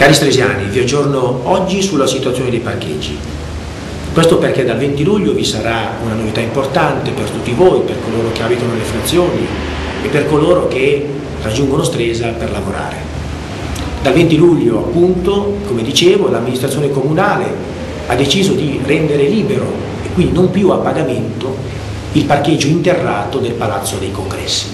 Cari stresiani, vi aggiorno oggi sulla situazione dei parcheggi. Questo perché dal 20 luglio vi sarà una novità importante per tutti voi, per coloro che abitano nelle frazioni e per coloro che raggiungono Stresa per lavorare. Dal 20 luglio, appunto, come dicevo, l'amministrazione comunale ha deciso di rendere libero e quindi non più a pagamento il parcheggio interrato del Palazzo dei Congressi.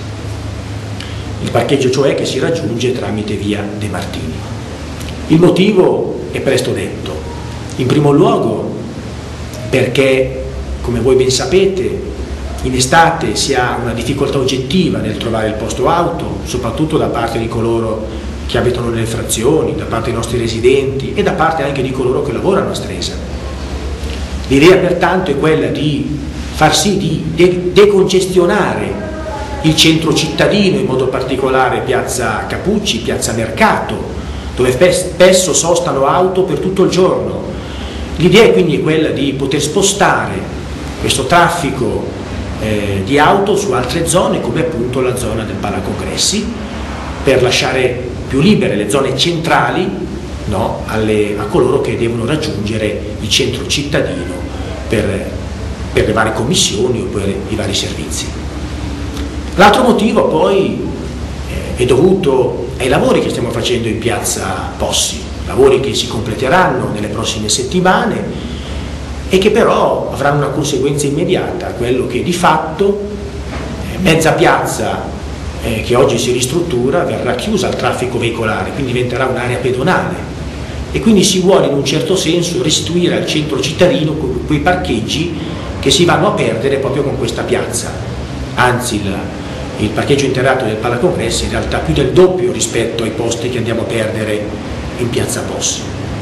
Il parcheggio cioè che si raggiunge tramite via De Martini. Il motivo è presto detto. In primo luogo perché, come voi ben sapete, in estate si ha una difficoltà oggettiva nel trovare il posto auto, soprattutto da parte di coloro che abitano nelle frazioni, da parte dei nostri residenti e da parte anche di coloro che lavorano a Stresa. L'idea pertanto è quella di far sì di decongestionare il centro cittadino, in modo particolare piazza Capucci, piazza Mercato, dove spesso sostano auto per tutto il giorno. L'idea quindi è quella di poter spostare questo traffico di auto su altre zone, come appunto la zona del Palacongressi, per lasciare più libere le zone centrali, no, a coloro che devono raggiungere il centro cittadino per le varie commissioni o per i vari servizi. L'altro motivo poi è dovuto ai lavori che stiamo facendo in piazza Possi, lavori che si completeranno nelle prossime settimane e che però avranno una conseguenza immediata, quello che di fatto mezza piazza che oggi si ristruttura verrà chiusa al traffico veicolare, quindi diventerà un'area pedonale e quindi si vuole in un certo senso restituire al centro cittadino quei parcheggi che si vanno a perdere proprio con questa piazza. Anzi, il parcheggio interrato del Palacongressi è in realtà più del doppio rispetto ai posti che andiamo a perdere in piazza Possi.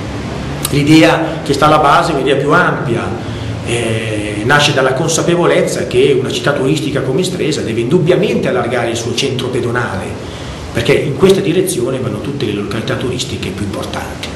L'idea che sta alla base è un'idea più ampia, nasce dalla consapevolezza che una città turistica come Stresa deve indubbiamente allargare il suo centro pedonale, perché in questa direzione vanno tutte le località turistiche più importanti.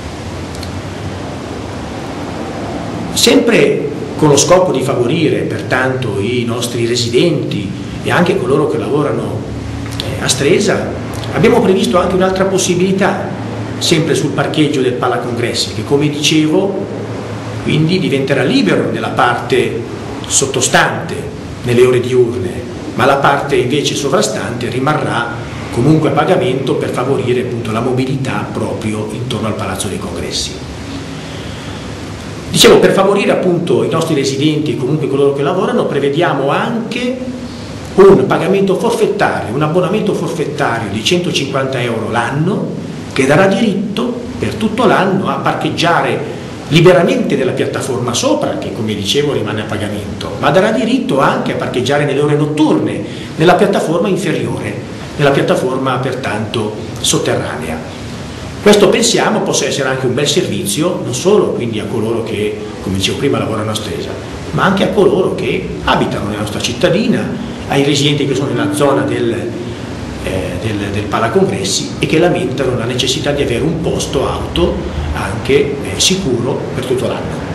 Sempre con lo scopo di favorire pertanto i nostri residenti e anche coloro che lavorano a Stresa, abbiamo previsto anche un'altra possibilità, sempre sul parcheggio del Palacongressi, che come dicevo quindi diventerà libero nella parte sottostante nelle ore diurne, ma la parte invece sovrastante rimarrà comunque a pagamento per favorire appunto la mobilità proprio intorno al Palazzo dei Congressi. Dicevo, per favorire appunto i nostri residenti e comunque coloro che lavorano, prevediamo anche un pagamento forfettario, un abbonamento forfettario di 150 euro l'anno che darà diritto per tutto l'anno a parcheggiare liberamente nella piattaforma sopra, che come dicevo rimane a pagamento, ma darà diritto anche a parcheggiare nelle ore notturne nella piattaforma inferiore, nella piattaforma pertanto sotterranea. Questo pensiamo possa essere anche un bel servizio non solo quindi a coloro che, come dicevo prima, lavorano a Stresa, ma anche a coloro che abitano nella nostra cittadina, ai residenti che sono nella zona del Palacongressi e che lamentano la necessità di avere un posto auto anche sicuro per tutto l'anno.